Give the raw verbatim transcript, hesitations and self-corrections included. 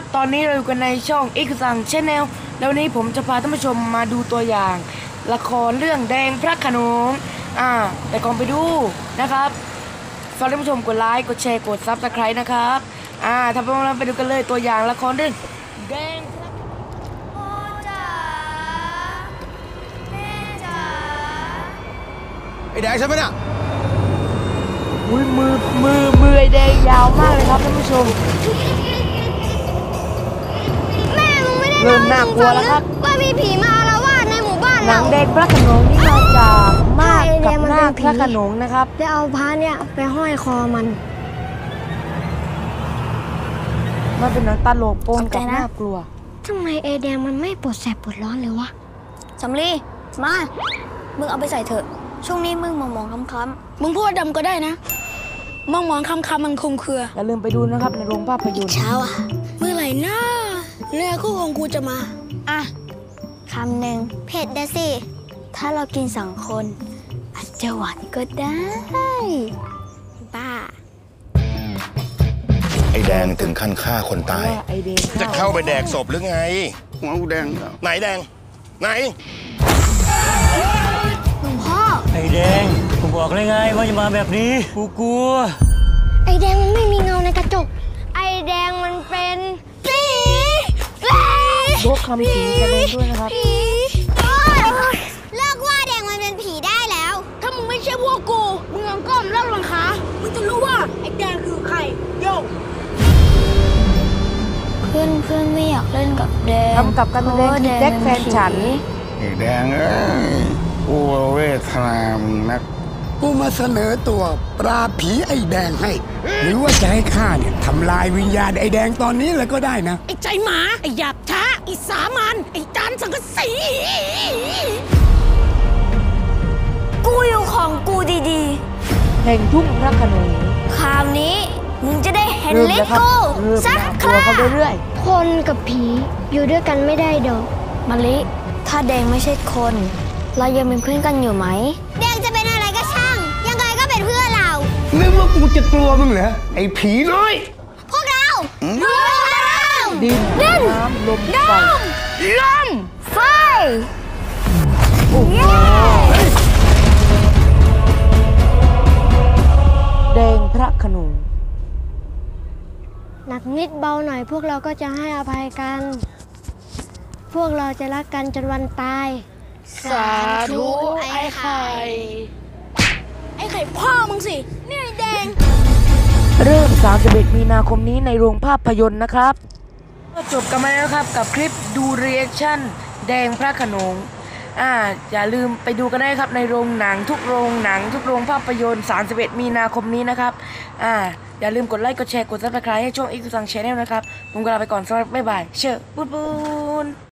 ครับตอนนี้เราอยู่กันในช่องอิกซังชาแนลแล้ววันนี้ผมจะพาท่านผู้ชมมาดูตัวอย่างละครเรื่องแดงพระโขนงอ่าแต่ก่อนไปดูนะครับฝากท่านผู้ชมกดไลค์กดแชร์กดซับสไครต์นะครับอ่าถ้าพร้อมแล้วไปดูกันเลยตัวอย่างละครเรื่องแดงพ่อจ๋าแม่จ๋าไอ้แดงใช่ไหมเนี่ยมือมือมือมือไอแดงยาวมากเลยครับท่านผู้ชมแม่มึงไม่ได้เริ่มน่ากลัวแล้วครับว่ามีผีมาอาละวาดในหมู่บ้านเราหนังแดงพระโขนงนี่มาจากมากกับหน้าพระโขนงนะครับจะเอาพระเนี่ยไปห้อยคอมันมันเป็นหนังตลกปนกับน่ากลัวทำไมไอแดงมันไม่ปวดแสบปวดร้อนเลยวะสำลีมามึงเอาไปใส่เถอะช่วงนี้มึงมองมองคล้ำๆมึงพูดดำก็ได้นะมองมองคำคำมันคลุมเครืออย่าลืมไปดูนะครับในโรงภาพยนตร์เช้าอ่ะเมื่อไหร่นะเนื้อคู่ของกูจะมาอ่ะคำหนึ่งเผ็ดเดสิถ้าเรากินสองคนอาจจะหวานก็ได้บ้าไอ้แดงถึงขั้นฆ่าคนตายจะเข้าไปแดกศพหรือไงหัวแดงไหนแดงไหนหลวงพ่อไอ้แดงกูบอกเลยไงว่าจะมาแบบนี้กูกลัวไอ้แดงมันไม่มีเงาในกระจกไอ้แดงมันเป็นผียกคำผีแสดงด้วยนะครับเลิกว่าแดงมันเป็นผีได้แล้วถ้ามึงไม่ใช่พวกกูมึงลองก้มแล้วลองขามึงจะรู้ว่าไอ้แดงคือใครโยกเพื่อนเพื่อนไม่อยากเล่นกับแดงทำกับการแสดงแจ็คแฟนฉันไอ้แดงเอ้ยกูเวทนามึงนักกูมาเสนอตัวปราบผีไอ้แดงให้หรือว่าจะให้ข้าเนี่ยทำลายวิญญาณไอ้แดงตอนนี้เลยก็ได้นะไอ้ใจหมาไอ้หยาบช้าไอ้สามัญไอ้จานสังกะสีกูอยู่ของกูดีๆแห่งทุ่งพระโขนงคราวนี้มึงจะได้เห็นลิโก้สักครั้งคนกับผีอยู่ด้วยกันไม่ได้ดอกมะลิถ้าแดงไม่ใช่คนเรายังเป็นเพื่อนกันอยู่ไหมแดงจะเป็นอะไรก็ช่างยังไงก็เป็นเพื่อนเรานึกว่ากูจะกลัวมึงเหรอไอ้ผีน้อยพวกเราพวกเราดินน้ำลมไฟลมไฟแดงพระโขนงหนักนิดเบาหน่อยพวกเราก็จะให้อภัยกันพวกเราจะรักกันจนวันตายสาธุไอ้ไข่ไอ้ไข่พ่อมึงสินี่ไอ้แดงเริ่มสามสิบเอ็ดมีนาคมนี้ในโรงภาพยนตร์นะครับก็จบกันมาแล้วครับกับคลิปดูเรีแอคชั่นแดงพระโขนงอ่าอย่าลืมไปดูกันได้ครับในโรงหนังทุกโรงหนังทุกโรงภาพยนตร์สามสิบเอ็ดมีนาคมนี้นะครับอ่าอย่าลืมกดไลค์กดแชร์กดซับสไครต์ให้ช่องอิกซังชาแนลนะครับผมก็ลาไปก่อนสวัสดีบ๊ายบายเชื่อปุ้นปุ้น